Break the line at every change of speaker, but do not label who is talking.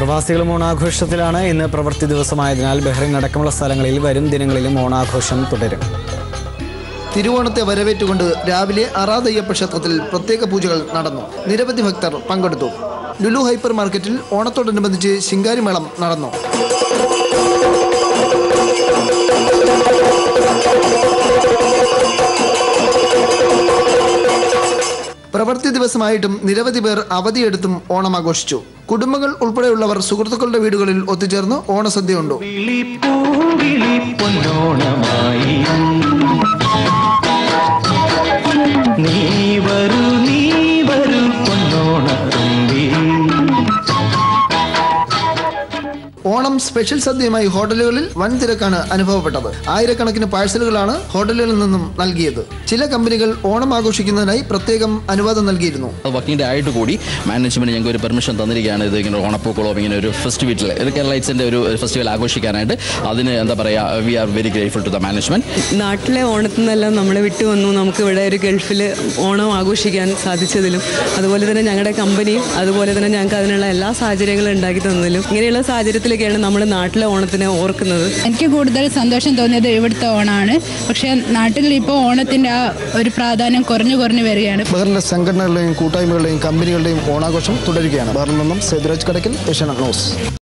പ്രവാസികളും ഓണാഘോഷത്തിലാണ്. ഇന്ന് പ്രവൃത്തി ദിവസമായതിനാൽ ബഹ്റൈൻ അടക്കമുള്ള സ്ഥലങ്ങളിൽ വരും ദിനങ്ങളിലും ഓണാഘോഷം തുടരും.
തിരുവോണത്തെ വരവേറ്റുകൊണ്ട് രാവിലെ അറാദയ്യപ്പ ക്ഷേത്രത്തിൽ പ്രത്യേക പൂജകൾ നടന്നു. നിരവധി ഭക്തർ പങ്കെടുത്തു. ലുലു ഹൈപ്പർ മാർക്കറ്റിൽ ഓണത്തോടനുബന്ധിച്ച് ശിങ്കാരിമേളം നടന്നു. പ്രവൃത്തി ദിവസമായിട്ടും നിരവധി പേർ അവധിയെടുത്തും ഓണം ആഘോഷിച്ചു. കുടുംബങ്ങൾ ഉൾപ്പെടെയുള്ളവർ സുഹൃത്തുക്കളുടെ വീടുകളിൽ ഒത്തുചേർന്ന് ഓണസദ്യ ഉണ്ടു. ഓണം സ്പെഷ്യൽ സദ്യയുമായി ഹോട്ടലുകളിൽ വൻ തിരക്കാണ് അനുഭവപ്പെട്ടത്. ആയിരക്കണക്കിന് പാഴ്സലുകളാണ് ഹോട്ടലുകളിൽ നിന്നും നൽകിയത്. ചില കമ്പനികൾ ഓണം ആഘോഷിക്കുന്നതിനായി പ്രത്യേകം അനുവാദം നൽകിയിരുന്നു.
വർക്കിംഗ് ഡേ ആയിട്ട് കൂടി മാനേജ്മെന്റ് ഞങ്ങൾക്ക് ഒരു പെർമിഷൻ തന്നിരിക്കുകയാണ്. ഇത് ഇങ്ങനെ ഓണപ്പൂക്കോളോ ഇങ്ങനെ ഒരു ഫെസ്റ്റിവൽ, ഇത് കേരള ലൈറ്റ്സിന്റെ ഒരു ഫെസ്റ്റിവൽ ആഘോഷിക്കാനായിട്ട്. അതിന് എന്താ പറയുക, we are very grateful to the management.
നാട്ടിലെ ഓണത്തിൽ നിന്നെല്ലാം നമ്മളെ വിട്ടു വന്നു. നമുക്ക് ഇവിടെ ഒരു ഗൾഫിൽ ഓണം ആഘോഷിക്കാൻ സാധിച്ചതിലും അതുപോലെ തന്നെ ഞങ്ങളുടെ കമ്പനിയും അതുപോലെ തന്നെ ഞങ്ങൾക്ക് അതിനുള്ള എല്ലാ സാഹചര്യങ്ങളും ഉണ്ടാക്കി തന്നതിലും ഇങ്ങനെയുള്ള സാഹചര്യത്തിലൊക്കെയാണ് നമ്മൾ നാട്ടിലെ ഓണത്തിനെ ഓർക്കുന്നത്.
എനിക്ക് കൂടുതൽ സന്തോഷം തോന്നിയത് ഇവിടുത്തെ ഓണമാണ്. പക്ഷേ നാട്ടിൽ ഇപ്പോൾ ഓണത്തിൻ്റെ ആ ഒരു പ്രാധാന്യം കുറഞ്ഞു വരികയാണ്.
ബഹ്റിനിലെ സംഘടനകളുടെയും കൂട്ടായ്മകളുടെയും കമ്പനികളുടെയും ഓണാഘോഷം തുടരുകയാണ്. ബഹ്റിനിൽ നിന്നും സേതുരാജ് കടക്കൽ, ഏഷ്യാനെറ്റ് ന്യൂസ്.